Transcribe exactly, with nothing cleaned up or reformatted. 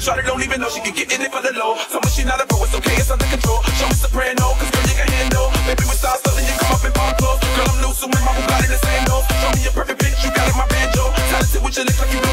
Shawty don't even know she can get in it for the low. So when she not a pro, it's okay, it's under control. Show me soprano, cause girl, you can handle. Maybe we start something, you come up in bar clothes. Girl, I'm loose, so with my Bugatti the same nose. Show me a perfect pitch, you got it, my banjo. Talented with your lips like you